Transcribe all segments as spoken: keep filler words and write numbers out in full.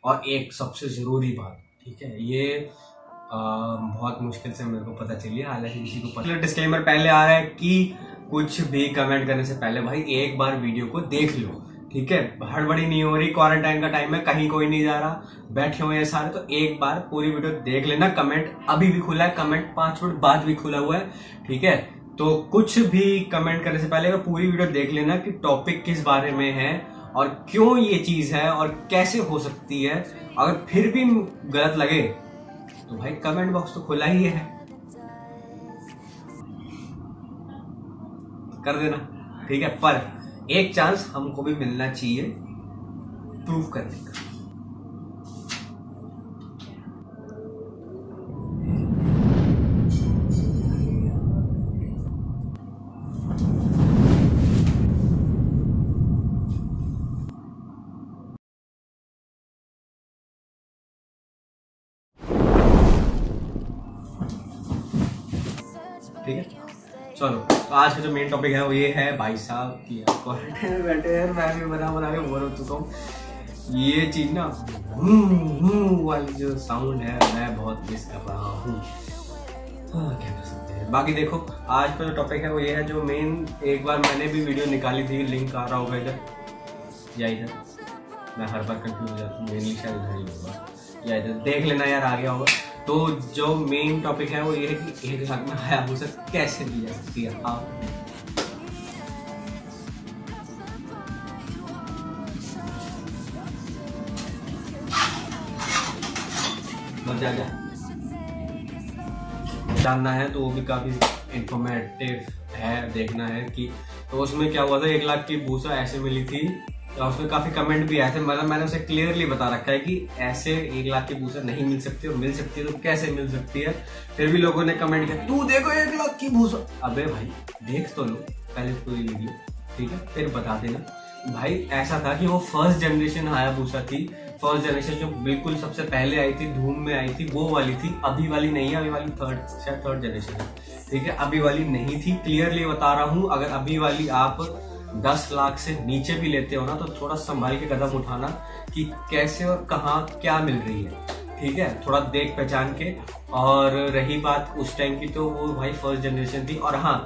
और एक सबसे जरूरी बात, ठीक है, ये आ, बहुत मुश्किल से मेरे को पता चली है, हालांकि किसी को पता। डिस्क्लेमर पहले आ रहा है कि कुछ भी कमेंट करने से पहले भाई एक बार वीडियो को देख लो, ठीक है। हड़बड़ी नहीं हो रही, क्वारंटाइन का टाइम है, कहीं कोई नहीं जा रहा, बैठे हुए हैं सारे, तो एक बार पूरी वीडियो देख लेना। कमेंट अभी भी खुला है, कमेंट पांच मिनट बाद भी खुला हुआ है, ठीक है। तो कुछ भी कमेंट करने से पहले पूरी वीडियो देख लेना कि टॉपिक किस बारे में है और क्यों ये चीज है और कैसे हो सकती है। अगर फिर भी गलत लगे तो भाई कमेंट बॉक्स तो खुला ही है, कर देना, ठीक है। पर एक चांस हमको भी मिलना चाहिए प्रूव करने का। ठीक है, चलो। तो आज का जो मेन टॉपिक है वो ये है भाई साहब की क्वारंटाइन में बैठे हैं, मैं भी बना बना के बोर हो चुका हूँ। ये चीज ना वाली जो साउंड है मैं बहुत मिस कर रहा हूँ, क्या कर सकते हैं। बाकी देखो आज का जो टॉपिक है वो ये है, जो मेन एक बार मैंने भी वीडियो निकाली थी, लिंक आ रहा होगा इधर या इधर, मैं हर बार कंफ्यूज हो जाता हूँ, मेनली शायद इधर ही होगा या इधर, देख लेना यार, आ गया होगा। तो जो मेन टॉपिक है वो ये है कि एक लाख में हायाबुसा कैसे ली जा सकती है। हाँ, मजा जा जानना है तो वो भी काफी इंफॉर्मेटिव है, देखना है कि तो उसमें क्या हुआ था। एक लाख की भूसा ऐसे मिली थी, तो उसमें काफी कमेंट भी आए थे, मतलब मैंने उसे क्लियरली बता रखा है कि ऐसे एक लाख की भूसा नहीं मिल सकती, और मिल सकती है तो कैसे मिल सकती है। फिर भी लोगों ने कमेंट किया तू देखो एक लाख की भूसा, अबे भाई देख तो लो पहले पूरी वीडियो, ठीक है, फिर बता देना। भाई ऐसा था कि वो फर्स्ट जनरेशन हायाबुसा थी, फर्स्ट जनरेशन जो बिल्कुल सबसे पहले आई थी, धूम में आई थी, वो वाली थी। अभी वाली नहीं है, अभी वाली थर्ड शायद थर्ड जनरेशन है, ठीक है, अभी वाली नहीं थी, क्लियरली बता रहा हूँ। अगर अभी वाली आप दस लाख से नीचे भी लेते हो ना तो थोड़ा संभाल के कदम उठाना कि कैसे और कहाँ क्या मिल रही है, ठीक है, थोड़ा देख पहचान के। और रही बात उस टाइम की, तो वो भाई फर्स्ट जनरेशन थी। और हाँ,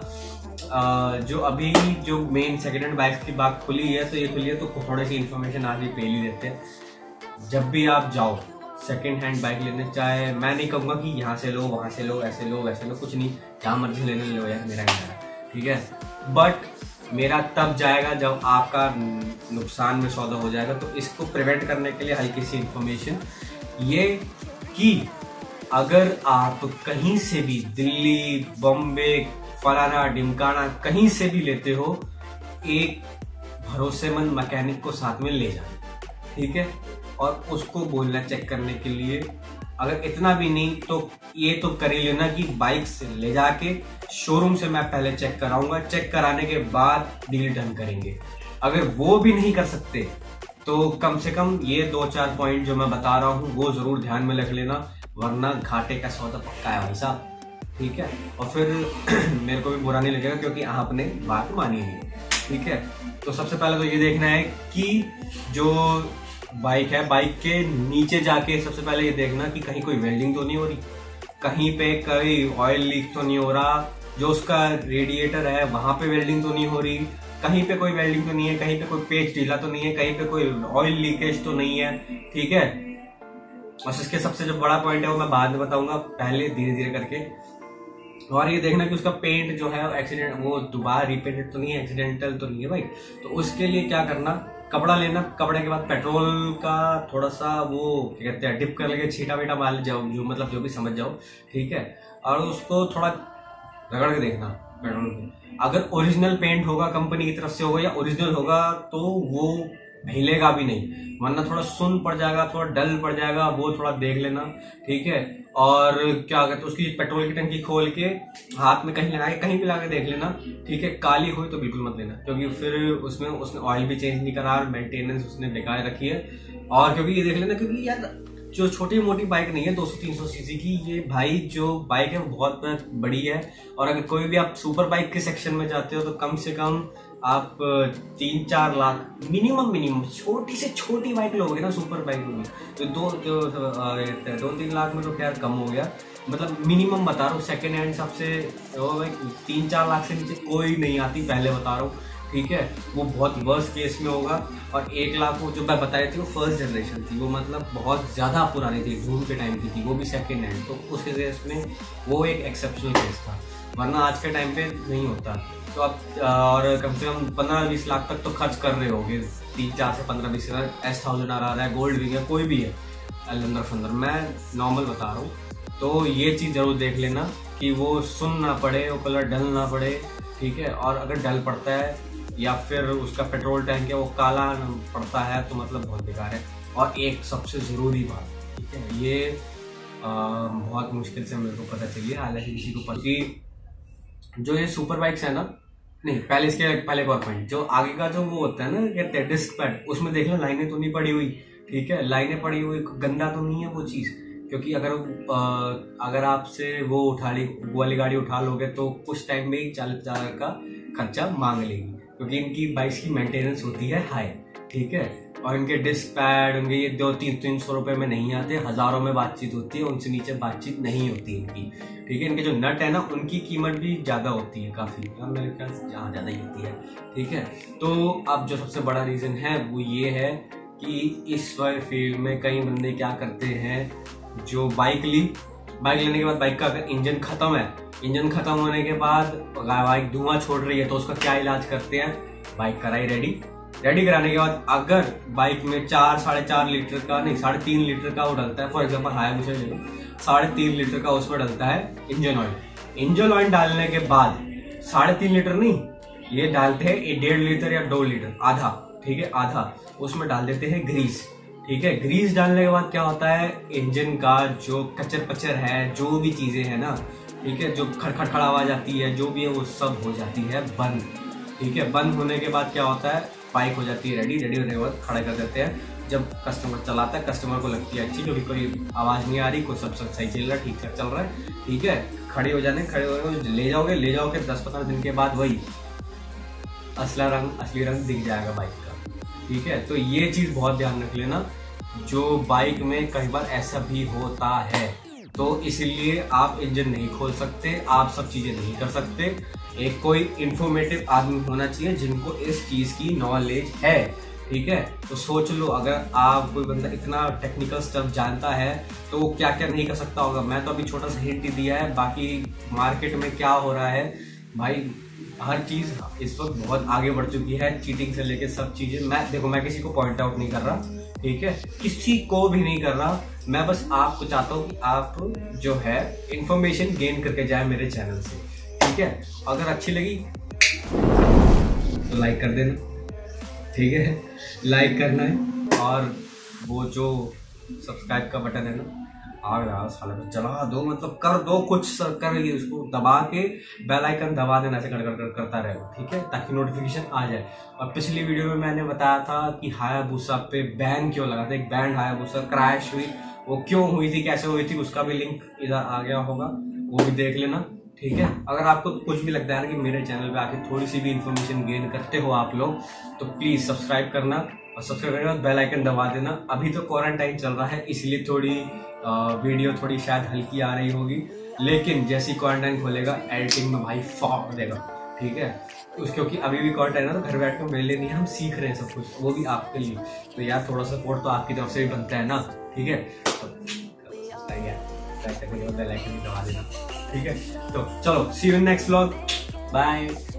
जो अभी जो मेन सेकेंड हैंड बाइक की बात खुली है, तो ये खुली है तो थोड़ी सी इन्फॉर्मेशन आज भी पहले देते हैं। जब भी आप जाओ सेकेंड हैंड बाइक लेने, चाहे मैं नहीं कहूंगा कि यहाँ से लो वहां से लो ऐसे लो वैसे लो, कुछ नहीं, जहां मर्जी लेने लो यार, मेरा नहीं है, ठीक है। बट मेरा तब जाएगा जब आपका नुकसान में सौदा हो जाएगा। तो इसको प्रिवेंट करने के लिए हल्की सी इंफॉर्मेशन ये कि अगर आप कहीं से भी दिल्ली, बॉम्बे, फलाना ढिमकाना कहीं से भी लेते हो, एक भरोसेमंद मैकेनिक को साथ में ले जाना, ठीक है, और उसको बोलना चेक करने के लिए। अगर इतना भी नहीं तो ये तो कर ही लेना कि बाइक से ले जाके शोरूम से मैं पहले चेक कराऊंगा, चेक कराने के बाद डील डन करेंगे। अगर वो भी नहीं कर सकते तो कम से कम ये दो चार पॉइंट जो मैं बता रहा हूँ वो जरूर ध्यान में रख लेना, वरना घाटे का सौदा पक्का है भाई साहब, ठीक है। और फिर मेरे को भी बुरा नहीं लगेगा क्योंकि आपने बात मानी है, ठीक है। तो सबसे पहले तो ये देखना है कि जो बाइक है, बाइक के नीचे जाके सबसे पहले ये देखना कि कहीं कोई वेल्डिंग तो नहीं हो रही, कहीं पे कोई ऑयल लीक तो नहीं हो रहा, जो उसका रेडिएटर है वहां पे वेल्डिंग तो नहीं हो रही, कहीं पे कोई वेल्डिंग तो नहीं है, कहीं पे कोई पेच ढीला तो नहीं है, कहीं पे कोई ऑयल लीकेज तो नहीं है, ठीक है। और इसके सबसे जो बड़ा पॉइंट है वो मैं बाद में बताऊंगा, पहले धीरे धीरे करके। और ये देखना कि उसका पेंट जो है एक्सीडेंट वो दोबारा रिपेंटेड तो नहीं है, एक्सीडेंटल तो नहीं है भाई। तो उसके लिए क्या करना, कपड़ा लेना, कपड़े के बाद पेट्रोल का थोड़ा सा वो क्या कहते हैं डिप कर लेके छीटा वीटा मार जाओ, जो मतलब जो भी समझ जाओ, ठीक है। और उसको थोड़ा रगड़ के देखना पेट्रोल पे, अगर ओरिजिनल पेंट होगा कंपनी की तरफ से होगा या ओरिजिनल होगा तो वो हिलेगा भी नहीं, वरना थोड़ा सुन पड़ जाएगा, थोड़ा डल पड़ जाएगा, वो थोड़ा देख लेना, ठीक है। और क्या कहते हैं उसकी पेट्रोल की टंकी खोल के हाथ में कहीं लगा के कहीं भी लगा के देख लेना, ठीक है। काली हुई तो बिल्कुल मत लेना, क्योंकि फिर उसमें उसने ऑयल भी चेंज नहीं करा, मेंटेनेंस उसने बेकार रखी है। और क्योंकि ये देख लेना, क्योंकि यार जो छोटी मोटी बाइक नहीं है दो सौ तीन सौ सीसी की, ये भाई जो बाइक है वो बहुत बड़ी है। और अगर कोई भी आप सुपर बाइक के सेक्शन में जाते हो तो कम से कम आप तीन चार लाख मिनिमम मिनिमम छोटी से छोटी बाइक लोगे ना सुपर बाइक में, तो दो जो दो तीन लाख में तो खैर कम हो गया, मतलब मिनिमम बता रहा हूँ। सेकेंड हैंड सबसे भाई तीन चार लाख से नीचे कोई नहीं आती, पहले बता रहा हूँ, ठीक है। वो बहुत वर्स्ट केस में होगा। और एक लाख वो जो मैं बताई थी वो फर्स्ट जनरेशन थी, वो मतलब बहुत ज़्यादा पुरानी थी, धूम के टाइम की थी, वो भी सेकेंड हैंड, तो उस केस में वो एक एक्सेप्शनल केस था, वरना आज के टाइम पे नहीं होता। तो अब और कम से कम पंद्रह बीस लाख तक तो खर्च कर रहे होगे, तीन चार से पंद्रह बीस हज़ार एस थाउजेंड आ रहा है, गोल्ड भी है, कोई भी है अंदर फंदर, मैं नॉर्मल बता रहा हूँ। तो ये चीज़ ज़रूर देख लेना कि वो सुन ना पड़े, वो कलर डल ना पड़े, ठीक है। और अगर डल पड़ता है या फिर उसका पेट्रोल टैंक है वो काला पड़ता है तो मतलब बहुत बेकार है। और एक सबसे ज़रूरी बात, ठीक है, ये आ, बहुत मुश्किल से मेरे को पता चली है, हालांकि किसी को पता कि जो ये सुपर बाइक्स है ना, नहीं पहले इसके पहले एक और पॉइंट, जो आगे का जो वो होता है ना कहते हैं डिस्क पैड, उसमें देख लो लाइनें तो नहीं पड़ी हुई, ठीक है, लाइनें पड़ी हुई, गंदा तो नहीं है वो चीज़, क्योंकि अगर आ, अगर आपसे वो उठा ली वो वाली गाड़ी उठा लोगे तो कुछ टाइम में ही चालीस हजार का खर्चा मांग लेगी, क्योंकि इनकी बाइक्स की मेंटेनेंस होती है हाई, ठीक है। और इनके डिस्क पैड उनके ये दो तीन तीन सौ रुपए में नहीं आते, हजारों में बातचीत होती है, उनसे नीचे बातचीत नहीं होती इनकी, ठीक है। इनके जो नट है ना उनकी कीमत भी ज्यादा होती है, काफी मेरे ख्याल से जहाँ ज्यादा ही होती है, ठीक है। तो अब जो सबसे बड़ा रीजन है वो ये है कि इस फील्ड में कई बंदे क्या करते हैं, जो बाइक ली, बाइक लेने के बाद बाइक का अगर इंजन खत्म है, इंजन खत्म होने के बाद बाइक धुआं छोड़ रही है तो उसका क्या इलाज करते हैं, बाइक कराई रेडी, रेडी कराने के बाद अगर बाइक में चार साढ़े चार लीटर का नहीं साढ़े तीन लीटर का वो डलता है, फॉर एग्जाम्पल हायाबुसा ले लो, साढ़े तीन लीटर का उसमें डलता है इंजन ऑयल, इंजन ऑयल डालने के बाद साढ़े तीन लीटर नहीं, ये डालते हैं डेढ़ लीटर या दो लीटर आधा, ठीक है, आधा उसमें डाल देते हैं ग्रीस, ठीक है। ग्रीस डालने के बाद क्या होता है, इंजन का जो कचर पचर है, जो भी चीजें है ना, ठीक है, जो खड़खड़ खड़ आवाज आती है, जो भी है वो सब हो जाती है बंद, ठीक है। बंद होने के बाद क्या होता है, बाइक हो जाती है रेडी, रेडी होने के बाद खड़ा कर देते हैं। जब कस्टमर चलाता है, कस्टमर को लगती है अच्छी, क्योंकि कोई आवाज नहीं आ रही, कोई सब सब सही चल रहा है, ठीक ठाक चल रहा है, ठीक है, खड़े हो जाने, खड़े हो ले जाओगे, ले जाओगे दस पंद्रह दिन के बाद वही असला रंग असली रंग दिख जाएगा बाइक का, ठीक है। तो ये चीज बहुत ध्यान रख लेना, जो बाइक में कई बार ऐसा भी होता है, तो इसलिए आप इंजन नहीं खोल सकते, आप सब चीजें नहीं कर सकते। एक कोई इंफॉर्मेटिव आदमी होना चाहिए जिनको इस चीज की नॉलेज है, ठीक है। तो सोच लो, अगर आप कोई बंदा इतना टेक्निकल स्टफ जानता है तो वो क्या क्या नहीं कर सकता होगा। मैं तो अभी छोटा सा हिंट ही दिया है, बाकी मार्केट में क्या हो रहा है भाई, हर चीज इस वक्त बहुत आगे बढ़ चुकी है, चीटिंग से लेके सब चीजें। मैं देखो, मैं किसी को पॉइंट आउट नहीं कर रहा, ठीक है, किसी को भी नहीं कर रहा, मैं बस आपको चाहता हूँ कि आप जो है इंफॉर्मेशन गेन करके जाए मेरे चैनल से, ठीक है। अगर अच्छी लगी तो लाइक कर देना, ठीक है, लाइक करना है, और वो जो सब्सक्राइब का बटन है ना, आग लगा साले में जला दो, मतलब कर दो कुछ कर रही है, उसको दबा के बेल आइकन दबा देना, ऐसे कर कर कर करता रहे, ठीक है, ताकि नोटिफिकेशन आ जाए। और पिछली वीडियो में मैंने बताया था कि हायाबुसा पे बैन क्यों लगा था, एक बैंड हायाबुसा क्रैश हुई, वो क्यों हुई थी, कैसे हुई थी, उसका भी लिंक इधर आ गया होगा, वो भी देख लेना, ठीक है। अगर आपको कुछ भी लगता है ना कि मेरे चैनल पे आके थोड़ी सी भी इंफॉर्मेशन गेन करते हो आप लोग, तो प्लीज सब्सक्राइब करना, और सब्सक्राइब करने के बाद बेल आइकन दबा देना। अभी तो क्वारंटाइन चल रहा है, इसलिए थोड़ी आ, वीडियो थोड़ी शायद हल्की आ रही होगी, लेकिन जैसी क्वारंटाइन खोलेगा एडिटिंग में भाई फाड़ देगा, ठीक है। उस क्योंकि अभी भी क्वारंटाइन है तो घर बैठ कर मेरे लिए नहीं, हम सीख रहे हैं सब कुछ, वो भी आपके लिए, तो यार थोड़ा सपोर्ट तो आपकी तरफ से भी बनता है ना, ठीक है। तो बेल आइकन दबा देना, ठीक है। तो चलो, see you in next vlog, bye.